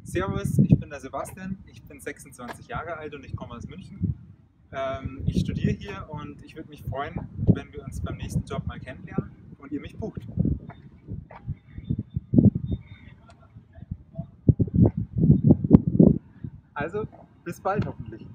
Servus, ich bin der Sebastian, ich bin 26 Jahre alt und ich komme aus München. Ich studiere hier und ich würde mich freuen, wenn wir uns beim nächsten Job mal kennenlernen und ihr mich bucht. Also, bis bald hoffentlich.